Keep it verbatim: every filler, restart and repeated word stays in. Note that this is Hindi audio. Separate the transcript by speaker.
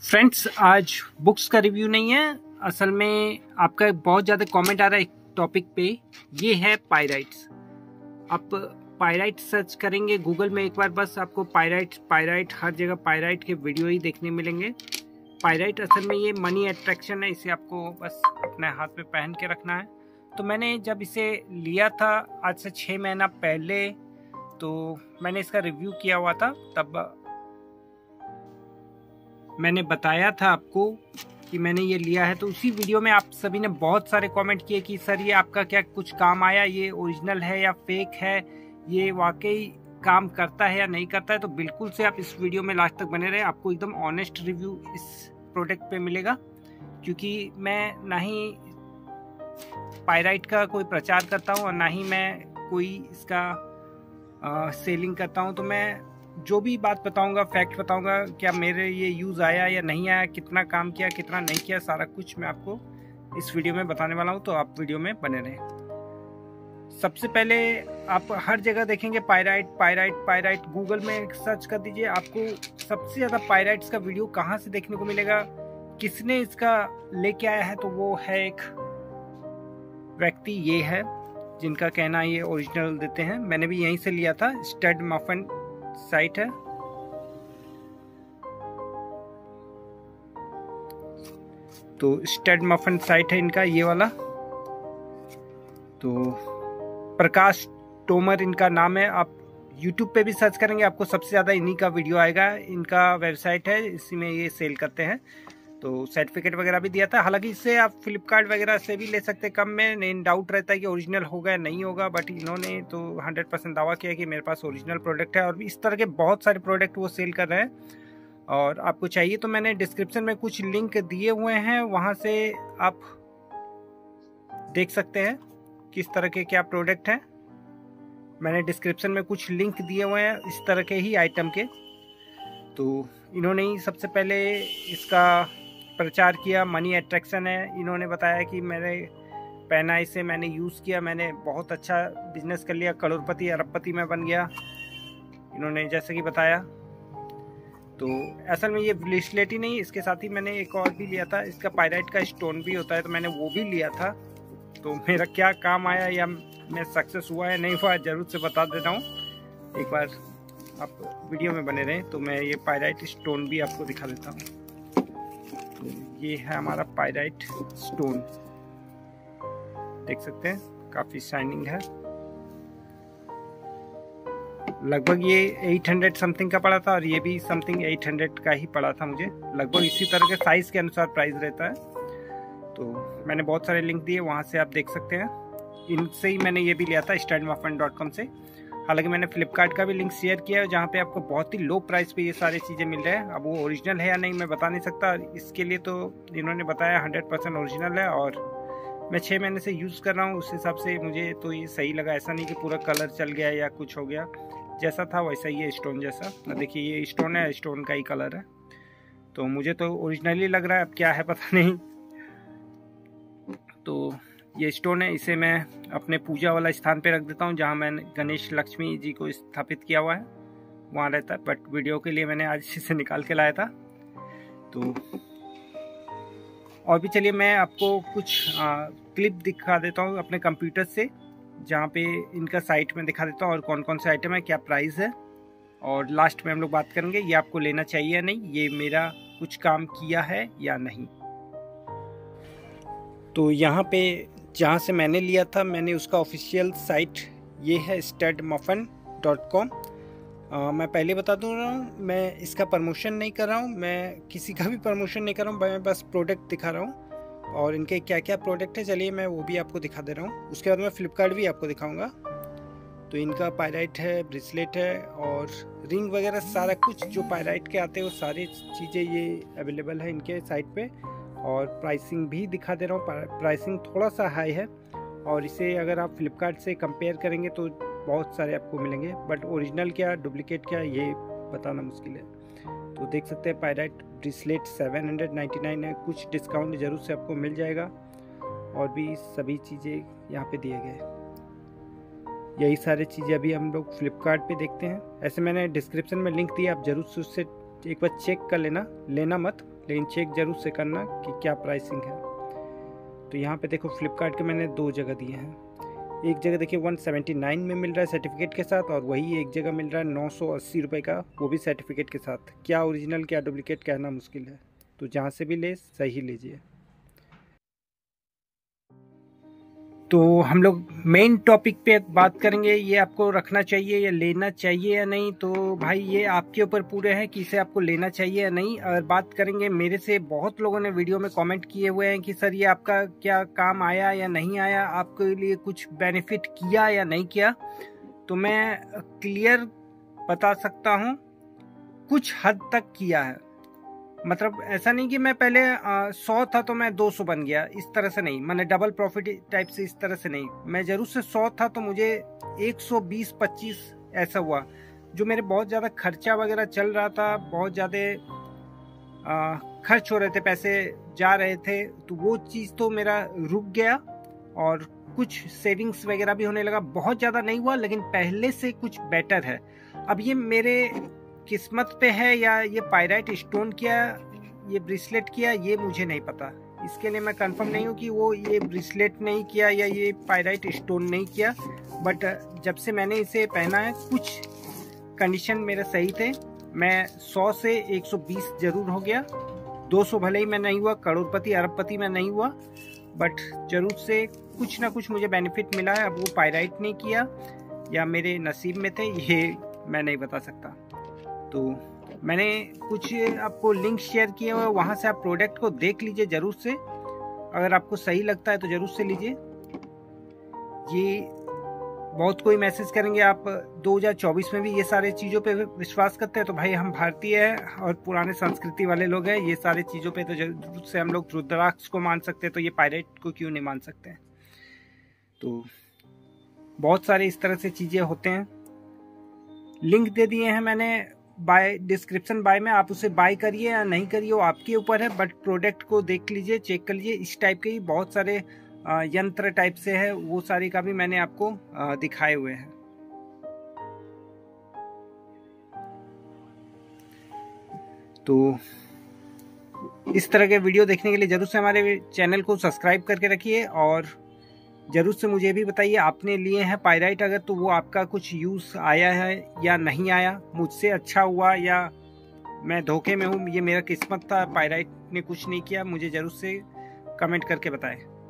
Speaker 1: फ्रेंड्स, आज बुक्स का रिव्यू नहीं है। असल में आपका बहुत ज़्यादा कमेंट आ रहा है एक टॉपिक पे, ये है पायराइट्स। आप पायराइट सर्च करेंगे गूगल में एक बार, बस आपको पायराइट पायराइट हर जगह पायराइट के वीडियो ही देखने मिलेंगे। पायराइट असल में ये मनी अट्रैक्शन है, इसे आपको बस अपने हाथ में पहन के रखना है। तो मैंने जब इसे लिया था आज से छः महीना पहले, तो मैंने इसका रिव्यू किया हुआ था। तब मैंने बताया था आपको कि मैंने ये लिया है। तो उसी वीडियो में आप सभी ने बहुत सारे कमेंट किए कि सर ये आपका क्या कुछ काम आया, ये ओरिजिनल है या फेक है, ये वाकई काम करता है या नहीं करता है। तो बिल्कुल से आप इस वीडियो में लास्ट तक बने रहे, आपको एकदम ऑनेस्ट रिव्यू इस प्रोडक्ट पे मिलेगा। क्योंकि मैं ना ही पायराइट का कोई प्रचार करता हूँ और ना ही मैं कोई इसका आ, सेलिंग करता हूँ। तो मैं जो भी बात बताऊंगा, फैक्ट बताऊंगा, क्या मेरे ये यूज़ आया या नहीं आया, कितना काम किया कितना नहीं किया, सारा कुछ मैं आपको इस वीडियो में बताने वाला हूँ। तो आप वीडियो में बने रहें। सबसे पहले आप हर जगह देखेंगे पायराइट पायराइट पायराइट, गूगल में सर्च कर दीजिए, आपको सबसे ज़्यादा पायराइट्स का वीडियो कहाँ से देखने को मिलेगा, किसने इसका लेके आया है। तो वो है एक व्यक्ति, ये है जिनका कहना ये ओरिजिनल देते हैं। मैंने भी यहीं से लिया था, स्टड मफन साइट है। तो स्टड मफन साइट है इनका ये वाला। तो प्रकाश तोमर इनका नाम है। आप YouTube पे भी सर्च करेंगे, आपको सबसे ज़्यादा इन्हीं का वीडियो आएगा। इनका वेबसाइट है, इसी में ये सेल करते हैं। तो सर्टिफिकेट वगैरह भी दिया था। हालांकि इससे आप फ्लिपकार्ट वगैरह से भी ले सकते हैं कम में। नहीं डाउट रहता है कि ओरिजिनल होगा या नहीं होगा, बट इन्होंने तो हंड्रेड परसेंट दावा किया कि मेरे पास ओरिजिनल प्रोडक्ट है। और इस तरह के बहुत सारे प्रोडक्ट वो सेल कर रहे हैं। और आपको चाहिए तो मैंने डिस्क्रिप्शन में कुछ लिंक दिए हुए हैं, वहाँ से आप देख सकते हैं किस तरह के क्या प्रोडक्ट हैं। मैंने डिस्क्रिप्शन में कुछ लिंक दिए हुए हैं इस तरह के ही आइटम के। तो इन्होंने ही सबसे पहले इसका प्रचार किया, मनी अट्रैक्शन है। इन्होंने बताया कि मेरे पहना इसे मैंने यूज़ किया, मैंने बहुत अच्छा बिजनेस कर लिया, करोड़पति अरबपति में बन गया, इन्होंने जैसे कि बताया। तो असल में ये ब्रेसलेट ही नहीं, इसके साथ ही मैंने एक और भी लिया था। इसका पायराइट का स्टोन भी होता है, तो मैंने वो भी लिया था। तो मेरा क्या काम आया या मैं सक्सेस हुआ या नहीं हुआ, जरूर से बता देता हूँ। एक बार आप वीडियो में बने रहें। तो मैं ये पायराइट स्टोन भी आपको दिखा देता हूँ। तो ये है हमारा पायराइट स्टोन, देख सकते हैं, काफ़ी शाइनिंग है। लगभग ये आठ सौ समथिंग का पड़ा था और ये भी समथिंग आठ सौ का ही पड़ा था मुझे। लगभग इसी तरह के साइज़ के अनुसार प्राइस रहता है। तो मैंने बहुत सारे लिंक दिए, वहाँ से आप देख सकते हैं। इनसे ही मैंने ये भी लिया था, स्टड मफन डॉट कॉम से। हालांकि मैंने फ्लिपकार्ट का भी लिंक शेयर किया है, जहाँ पे आपको बहुत ही लो प्राइस पे ये सारी चीज़ें मिल रहे हैं। अब वो ओरिजिनल है या नहीं मैं बता नहीं सकता, इसके लिए तो इन्होंने बताया हंड्रेड परसेंट ओरिजिनल है। और मैं छः महीने से यूज़ कर रहा हूँ, उस हिसाब से मुझे तो ये सही लगा। ऐसा नहीं कि पूरा कलर चल गया या कुछ हो गया, जैसा था वैसा ही है, स्टोन जैसा। देखिए ये स्टोन है, स्टोन का ही कलर है। तो मुझे तो ओरिजिनली लग रहा है, अब क्या है पता नहीं। तो ये स्टोन है, इसे मैं अपने पूजा वाला स्थान पे रख देता हूँ, जहाँ मैंने गणेश लक्ष्मी जी को स्थापित किया हुआ है, वहाँ रहता है। बट वीडियो के लिए मैंने आज इसे निकाल के लाया था। तो और भी चलिए मैं आपको कुछ आ, क्लिप दिखा देता हूँ अपने कंप्यूटर से, जहाँ पे इनका साइट में दिखा देता हूँ और कौन कौन से आइटम है, क्या प्राइस है। और लास्ट में हम लोग बात करेंगे ये आपको लेना चाहिए या नहीं, ये मेरा कुछ काम किया है या नहीं। तो यहाँ पे जहाँ से मैंने लिया था, मैंने उसका ऑफिशियल साइट ये है स्टड मफन डॉट कॉम। मैं पहले बता दूँ रहा हूँ, मैं इसका प्रमोशन नहीं कर रहा हूँ, मैं किसी का भी प्रमोशन नहीं कर रहा हूँ, मैं बस प्रोडक्ट दिखा रहा हूँ। और इनके क्या क्या प्रोडक्ट है चलिए मैं वो भी आपको दिखा दे रहा हूँ। उसके बाद मैं फ्लिपकार्ट भी आपको दिखाऊँगा। तो इनका पायराइट है, ब्रेसलेट है और रिंग वगैरह, सारा कुछ जो पायराइट के आते हैं वो सारी चीज़ें ये अवेलेबल है इनके साइट पर। और प्राइसिंग भी दिखा दे रहा हूँ, प्राइसिंग थोड़ा सा हाई है। और इसे अगर आप फ्लिपकार्ट से कंपेयर करेंगे तो बहुत सारे आपको मिलेंगे, बट ओरिजिनल क्या डुप्लीकेट क्या ये बताना मुश्किल है। तो देख सकते हैं pyrite bracelet seven hundred ninety nine है, कुछ डिस्काउंट ज़रूर से आपको मिल जाएगा। और भी सभी चीज़ें यहाँ पे दिए गए, यही सारी चीज़ें अभी हम लोग फ्लिपकार्ट पे देखते हैं। ऐसे मैंने डिस्क्रिप्शन में लिंक दिया, आप ज़रूर से उससे एक बार चेक कर लेना, लेना मत। लेकिन चेक जरूर से करना कि क्या प्राइसिंग है। तो यहाँ पे देखो फ्लिपकार्ट के मैंने दो जगह दिए हैं। एक जगह देखिए वन सेवेंटी नाइन में मिल रहा है सर्टिफिकेट के साथ, और वही एक जगह मिल रहा है नौ सौ अस्सी रुपये का, वो भी सर्टिफिकेट के साथ। क्या ओरिजिनल क्या डुप्लीकेट कहना मुश्किल है, तो जहाँ से भी ले सही लीजिए। तो हम लोग मेन टॉपिक पे बात करेंगे, ये आपको रखना चाहिए या लेना चाहिए या नहीं। तो भाई ये आपके ऊपर पूरे हैं कि इसे आपको लेना चाहिए या नहीं। और बात करेंगे, मेरे से बहुत लोगों ने वीडियो में कमेंट किए हुए हैं कि सर ये आपका क्या काम आया या नहीं आया, आपके लिए कुछ बेनिफिट किया या नहीं किया। तो मैं क्लियर बता सकता हूँ, कुछ हद तक किया है। मतलब ऐसा नहीं कि मैं पहले सौ था तो मैं दो सौ बन गया, इस तरह से नहीं, मैंने डबल प्रॉफिट टाइप से इस तरह से नहीं। मैं जरूर से सौ था तो मुझे एक सौ बीस पच्चीस ऐसा हुआ। जो मेरे बहुत ज़्यादा खर्चा वगैरह चल रहा था, बहुत ज़्यादा खर्च हो रहे थे, पैसे जा रहे थे, तो वो चीज़ तो मेरा रुक गया और कुछ सेविंग्स वगैरह भी होने लगा। बहुत ज़्यादा नहीं हुआ लेकिन पहले से कुछ बेटर है। अब ये मेरे किस्मत पे है या ये पायराइट स्टोन किया, ये ब्रेसलेट किया, ये मुझे नहीं पता। इसके लिए मैं कंफर्म नहीं हूँ कि वो ये ब्रेसलेट नहीं किया या ये पायराइट स्टोन नहीं किया। बट जब से मैंने इसे पहना है, कुछ कंडीशन मेरे सही थे। मैं सौ से एक सौ बीस जरूर हो गया। दो सौ भले ही मैं नहीं हुआ, करोड़पति अरबपति मैं नहीं हुआ, बट जरूर से कुछ ना कुछ मुझे बेनिफिट मिला है। अब वो पायराइट नहीं किया या मेरे नसीब में थे, ये मैं नहीं बता सकता। तो मैंने कुछ आपको लिंक शेयर किए हुए, वहाँ से आप प्रोडक्ट को देख लीजिए जरूर से। अगर आपको सही लगता है तो जरूर से लीजिए। ये बहुत कोई मैसेज करेंगे आप दो हज़ार चौबीस में भी ये सारे चीज़ों पे विश्वास करते हैं। तो भाई हम भारतीय हैं और पुराने संस्कृति वाले लोग हैं, ये सारे चीज़ों पे तो जरूर से हम लोग रुद्राक्ष को मान सकते हैं, तो ये पायरेट को क्यों नहीं मान सकते हैं। तो बहुत सारे इस तरह से चीज़ें होते हैं। लिंक दे दिए हैं मैंने बाय डिस्क्रिप्शन बाय में, आप उसे बाय करिए या नहीं करिए वो आपके ऊपर है। बट प्रोडक्ट को देख लीजिए, चेक कर लीजिए। इस टाइप के ही बहुत सारे यंत्र टाइप से है, वो सारे का भी मैंने आपको दिखाए हुए हैं। तो इस तरह के वीडियो देखने के लिए जरूर से हमारे चैनल को सब्सक्राइब करके रखिए, और जरूर से मुझे भी बताइए आपने लिए हैं पायराइट, अगर तो वो आपका कुछ यूज़ आया है या नहीं आया, मुझसे अच्छा हुआ या मैं धोखे में हूँ, ये मेरा किस्मत था, पायराइट ने कुछ नहीं किया। मुझे जरूर से कमेंट करके बताएं।